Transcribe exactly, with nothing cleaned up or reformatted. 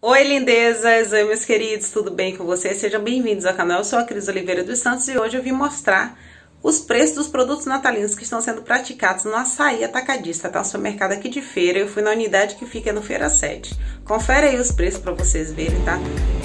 Oi lindezas, oi meus queridos, tudo bem com vocês? Sejam bem-vindos ao canal, eu sou a Cris Oliveira dos Santos e hoje eu vim mostrar os preços dos produtos natalinos que estão sendo praticados no Açaí Atacadista, tá? Um supermercado aqui de Feira. Eu fui na unidade que fica no Feira sete. Confere aí os preços para vocês verem, tá?